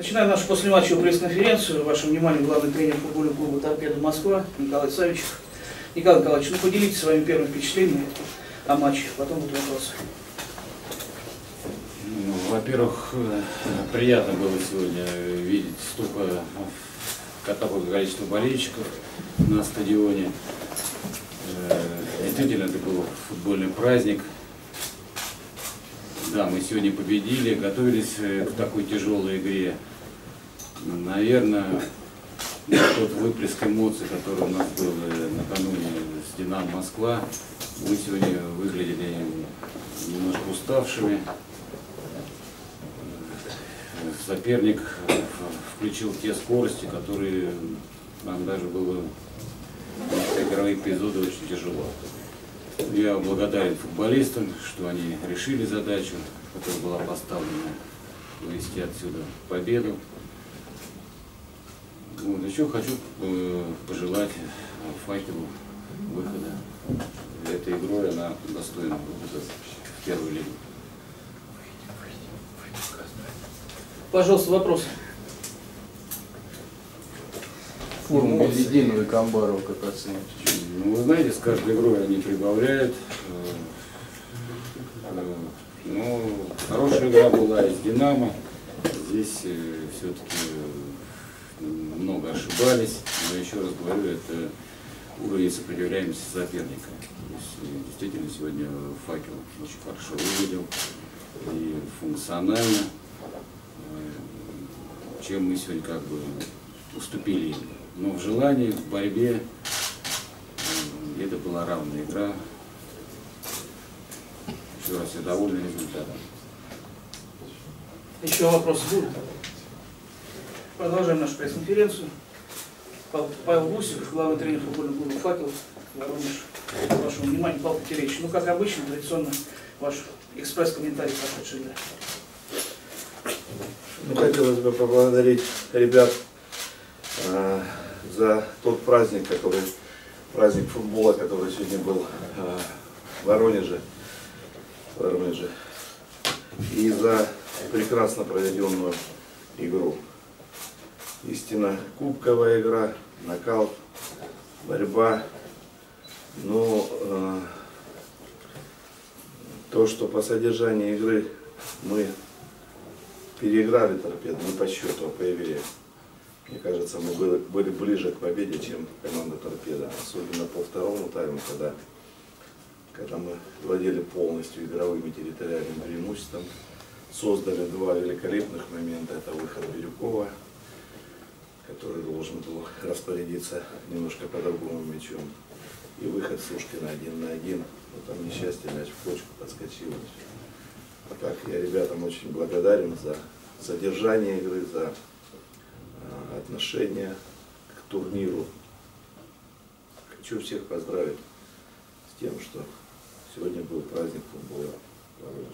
Начинаем нашу послематчевую пресс-конференцию. Вашему вниманию главный тренер футбольного клуба «Торпедо Москва» Николай Савичев. Николай Николаевич, поделитесь своими первыми впечатлениями о матче, потом будут вопросы. Во-первых, приятно было сегодня видеть столько такое количество болельщиков на стадионе. Действительно, это был футбольный праздник. Да, мы сегодня победили, готовились к такой тяжелой игре. Наверное, тот выплеск эмоций, который у нас был накануне с «Динамо Москва», мы сегодня выглядели немножко уставшими. Соперник включил те скорости, которые нам даже было в игровые эпизоды очень тяжело. Я благодарен футболистам, что они решили задачу, которая была поставлена, вывести отсюда победу. Вот, еще хочу пожелать «Факелу» выхода. Этой игрой она достойна выхода в первую лигу. Пожалуйста, вопрос. Форму Белединова и Камбарова как оцените? Ну, вы знаете, с каждой игрой они прибавляют. Ну, хорошая игра была из «Динамо». Здесь все-таки много ошибались. Но еще раз говорю, это уровень сопротивляемости соперника. То есть, действительно, сегодня «Факел» очень хорошо выглядел и функционально, чем мы сегодня как бы уступили им. Но в желании, в борьбе это была равная игра. Еще раз, я доволен результатом. Еще вопросы будут? Продолжаем нашу пресс-конференцию. Павел Гусев, главный тренер футбольного клуба «Факел», Воронеж. Вашему вниманию, Павел Петеревич. Ну, как обычно, традиционно ваш экспресс-комментарий прошедшей игры. Ну, хотелось бы поблагодарить ребят за тот праздник, праздник футбола, который сегодня был в Воронеже, и за прекрасно проведенную игру. Истинно кубковая игра, нокаут, борьба. Но то, что по содержанию игры мы переиграли «Торпедо» не по счету, а по игре. Мне кажется, мы были ближе к победе, чем команда «Торпедо». Особенно по второму тайму, когда мы владели полностью игровым и территориальным преимуществом. Создали два великолепных момента. Это выход Бирюкова, который должен был распорядиться немножко по-другому мячом. И выход Сушкина 1 на 1. Но там несчастье, мяч в почку подскочил. А так, я ребятам очень благодарен за содержание игры, за отношение к турниру. Хочу всех поздравить с тем, что сегодня был праздник футбола в Воронеже.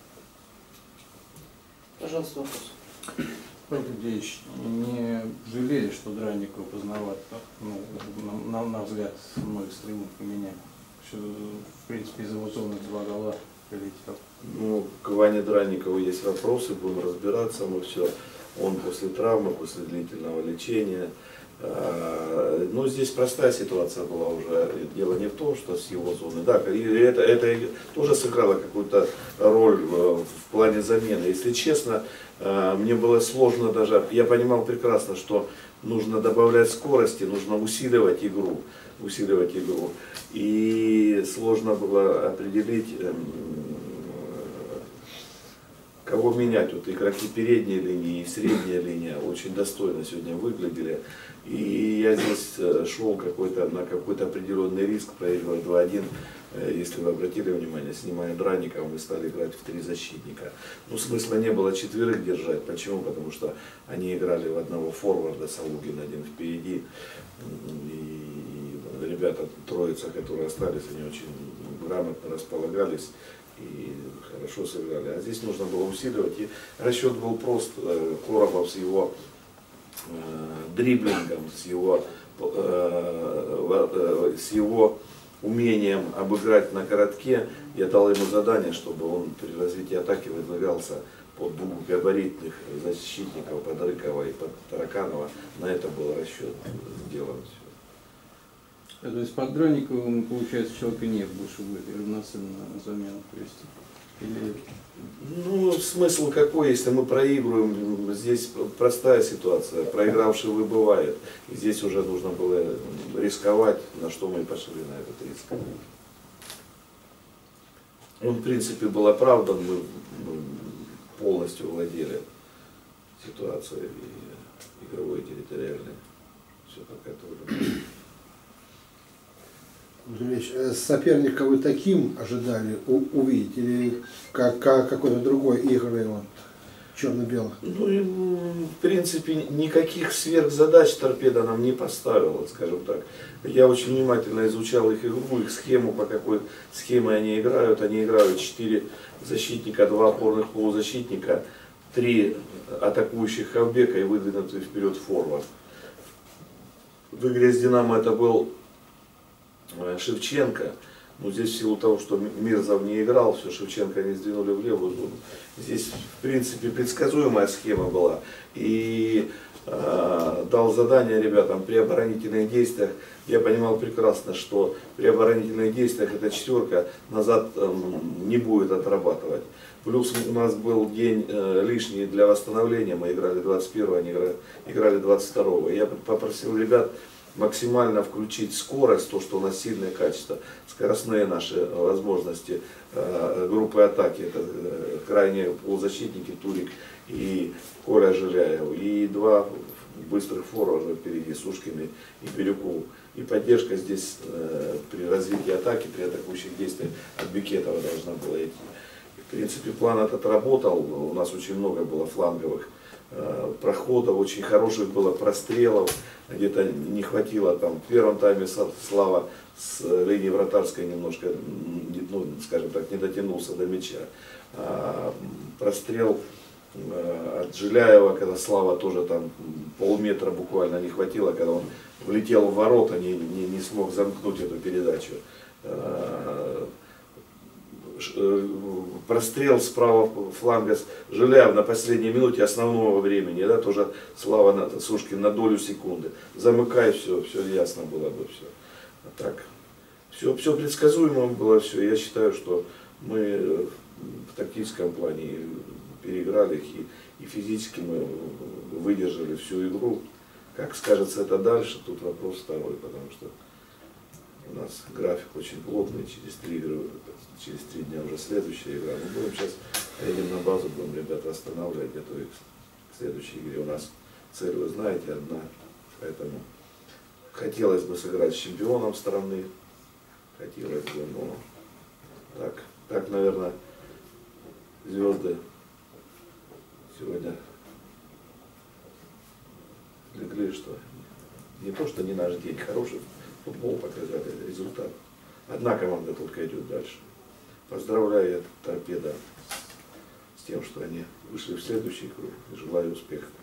Пожалуйста, вопрос. Павел Петеревич, не жалели, что Дранникова поздновато, на взгляд, многих с трибун поменяли? В принципе, из его зоны 2 гола прилетел. Ну, к Ване Дранникову есть вопросы, будем разбираться, мы все. Он после травмы, после длительного лечения. Но здесь простая ситуация была уже. Дело не в том, что с его зоны. Да, и это тоже сыграло какую-то роль в плане замены. Если честно, мне было сложно даже. Я понимал прекрасно, что нужно добавлять скорости, нужно усиливать игру. И сложно было определить, кого менять. Вот игроки передней линии и средняя линия очень достойно сегодня выглядели. И я здесь шел на какой-то определенный риск, проигрывать 2-1. Если вы обратили внимание, снимая Дранникова, мы стали играть в 3 защитника. Ну, смысла не было 4 держать. Почему? Потому что они играли в одного форварда, Салугин один впереди. И ребята, троица, которые остались, они очень грамотно располагались и хорошо сыграли. А здесь нужно было усиливать. И расчет был прост. Коробов с его дриблингом, с его умением обыграть на коротке, я дал ему задание, чтобы он при развитии атаки выдвигался под двух габаритных защитников, под Рыкова и под Тараканова. На это был расчет сделан. То есть под Дранниковым, получается, человека нет, больше будет равноценно замену. То есть, или... Ну, смысл какой, если мы проигрываем, здесь простая ситуация, проигравший выбывает. И здесь уже нужно было рисковать, на что мы пошли на этот риск. Он, в принципе, был оправдан, мы полностью владели ситуацией и игровой, и территориальной. Все подготовлено. Соперника вы таким ожидали увидеть или как какой-то другой игры вот, черно-белых? Ну, и, в принципе, никаких сверхзадач торпеда нам не поставила, скажем так. Я очень внимательно изучал их игру, их схему, по какой схеме они играют. Они играют 4 защитника, 2 опорных полузащитника, 3 атакующих хавбека и выдвинутый вперед форвард. В игре с Динамо это был Шевченко. Но здесь в силу того, что Мирзов не играл, все, Шевченко они сдвинули в левую зону. Здесь, в принципе, предсказуемая схема была. И дал задание ребятам при оборонительных действиях. Я понимал прекрасно, что при оборонительных действиях эта четверка назад не будет отрабатывать. Плюс у нас был день лишний для восстановления. Мы играли 21-го, они играли 22-го. Я попросил ребят максимально включить скорость, то, что у нас сильное качество, скоростные наши возможности группы атаки, это крайние полузащитники Турик и Коля Жиляев, и 2 быстрых форварда впереди, Сушкин и Бирюков. И поддержка здесь при развитии атаки, при атакующих действиях от Бекетова должна была идти. В принципе, план этот работал, у нас очень много было фланговых проходов, очень хороших было прострелов, где-то не хватило там в первом тайме Слава с линии вратарской немножко, ну, скажем так, не дотянулся до мяча. Прострел от Жиляева, когда Слава тоже там полметра буквально не хватило, когда он влетел в ворота, не смог замкнуть эту передачу. Прострел справа фланга Жиляев на последней минуте основного времени, да, тоже Слава Сушкин на долю секунды. Замыкай, все ясно было бы все. А так, все предсказуемо было, все. Я считаю, что мы в тактическом плане переиграли их и физически мы выдержали всю игру. Как скажется это дальше, тут вопрос второй, потому что у нас график очень плотный, через 3 дня уже следующая игра. Мы будем сейчас едем на базу, будем ребят восстанавливать, готовить к следующей игре. У нас цель, вы знаете, одна, поэтому хотелось бы сыграть с чемпионом страны, хотелось бы, но так, наверное, звезды сегодня легли, что не то, что не наш день, хороший футбол показали, результат. Одна команда только идет дальше. Поздравляю Торпедо с тем, что они вышли в следующий круг. Желаю успеха.